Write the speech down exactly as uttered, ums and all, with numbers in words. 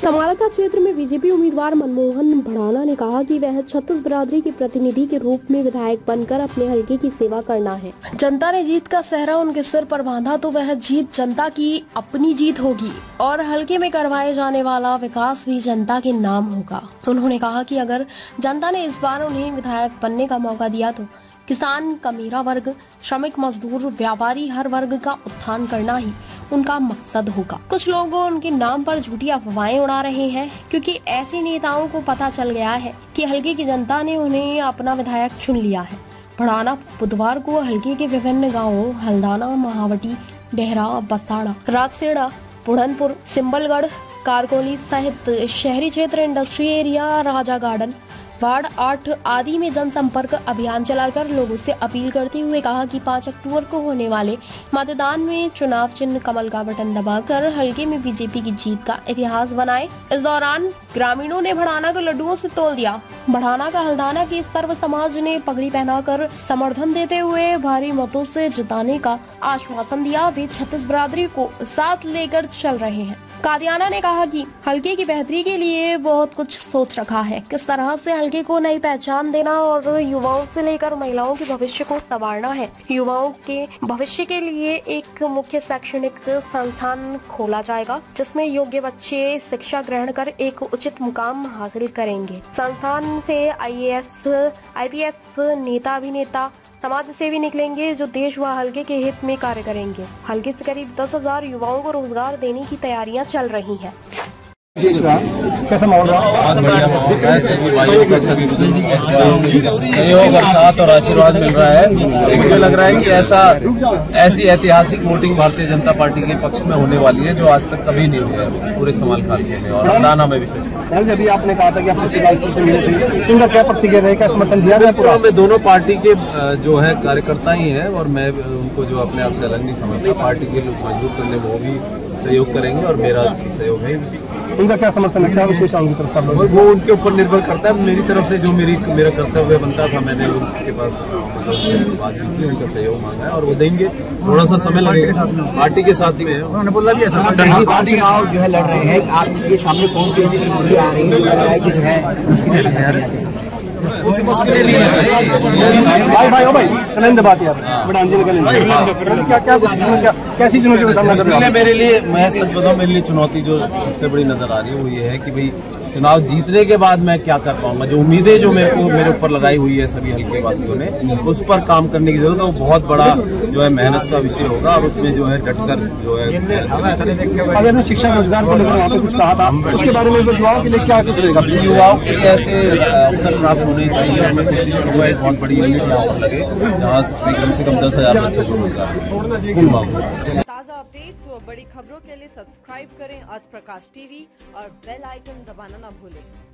समालखा क्षेत्र में बीजेपी उम्मीदवार मनमोहन भड़ाना ने कहा कि वह छत्तीस बिरादरी के प्रतिनिधि के रूप में विधायक बनकर अपने हलके की सेवा करना है। जनता ने जीत का सेहरा उनके सिर पर बांधा तो वह जीत जनता की अपनी जीत होगी और हलके में करवाए जाने वाला विकास भी जनता के नाम होगा। उन्होंने कहा कि अगर जनता ने इस बार उन्हें विधायक बनने का मौका दिया तो किसान, कमीरा वर्ग, श्रमिक, मजदूर, व्यापारी, हर वर्ग का उत्थान करना ही उनका मकसद होगा। कुछ लोग उनके नाम पर झूठी अफवाहें उड़ा रहे हैं क्योंकि ऐसे नेताओं को पता चल गया है कि हलके की जनता ने उन्हें अपना विधायक चुन लिया है। भड़ाना बुधवार को हलके के विभिन्न गांवों हल्दाना, महावटी, डेहरा, बसाड़ा, रागसेड़ा, बुढ़नपुर, सिंबलगढ़, कारकोली सहित शहरी क्षेत्र, industry area, Raja garden, ward आठ आदि में जनसंपर्क अभियान चलाकर लोगों से अपील करते हुए कहा कि पाँच अक्टूबर को होने वाले मतदान में चुनाव चिन्ह कमल का बटन दबाकर हलके में बीजेपी की जीत का इतिहास बनाए। इस दौरान ग्रामीणों ने भड़ाना को लड्डुओं से तोल दिया। भड़ाना का हल्दाना के सर्व समाज ने पगड़ी पहनाकर समर्थन देते हुए भारी मतों से जिताने का आश्वासन दिया। वे छत्तीस बिरादरी को साथ लेकर चल रहे हैं। कादियाना ने कहा कि हलके की बेहतरी के लिए बहुत कुछ सोच रखा है, किस तरह से हलके को नई पहचान देना और युवाओं से लेकर महिलाओं के भविष्य को संवारना है। युवाओं के भविष्य के लिए एक मुख्य शैक्षणिक संस्थान खोला जाएगा जिसमें योग्य बच्चे शिक्षा ग्रहण कर एक उचित मुकाम हासिल करेंगे। संस्थान से I A S, I P S, नेता अभिनेता, समाज सेवी निकलेंगे जो देश व हलके के हित में कार्य करेंगे। हलके से करीब दस हजार युवाओं को रोजगार देने की तैयारियां चल रही हैं। कैसा माहौल रहा? सभी भाइयों का सभी सहयोग और साथ और आशीर्वाद मिल रहा है। मुझे लग रहा है कि ऐसा ऐसी ऐतिहासिक वोटिंग भारतीय जनता पार्टी के पक्ष में होने वाली है जो आज तक कभी नहीं हुई है पूरे समालखा में और हल्दाना में विशेष। अभी आपने कहा था कि आप सचिवालय से मिले थे, इनका क्या प्रतिक्रिया रही, क्या समर्थन दिया गया? पूरा में दोनों पार्टी के जो है कार्यकर्ता ही हैं और मैं उनको जो अपने आप से अलग नहीं समझता। पार्टी के लोग मजबूत करने में वो भी सहयोग करेंगे और मेरा सहयोग है। उनका क्या समर्थन है, क्या विशेषताओं की तरफ? वो उनके ऊपर निर्भर करता है। मेरी तरफ से जो मेरी मेरा कर्तव्य बनता था मैंने उनके पास बात की थी, उनका सहयोग मांगा है और वो देंगे। थोड़ा सा समय लगेगा, पार्टी के साथ में है। उन्होंने बोला भी पार्टी चुनाव जो है लड़ रहे हैं, आपके सामने कौन सी ऐसी चुनौती आ रही है कि जो है भाई भाई ओ भाई कलेंदर बात यार बड़ा अंजलि कलेंदर क्या क्या क्या कैसी चुनौती का सामना कर रहे हैं? मेरे लिए मैं सच बताऊं, मेरे लिए चुनौती जो सबसे बड़ी नजर आ रही है वो ये है कि भाई चुनाव जीतने के बाद मैं क्या कर पाऊंगा। जो उम्मीदें जो मेरे को मेरे ऊपर लगाई हुई है सभी हल्के वासियों ने, उस पर काम करने की जरूरत है। वो बहुत बड़ा जो है मेहनत का विषय होगा और उसमें जो है डटकर जो है। अगर शिक्षा रोजगार को लेकर आपने कुछ कहा था, उसके बारे में युवाओं के लिए क्या कुछ रहेगा? युवाओं के लिए ऐसे अवसर प्राप्त होने चाहिए। मैं कोशिश करूँगा एक बहुत बड़ी यूनिट यहाँ पर लगे जहाँ कम से कम दस हजार बच्चों को रोजगार। ताज़ा अपडेट्स व बड़ी खबरों के लिए सब्सक्राइब करें आज प्रकाश टीवी और बेल आइकन दबाना ना भूलें।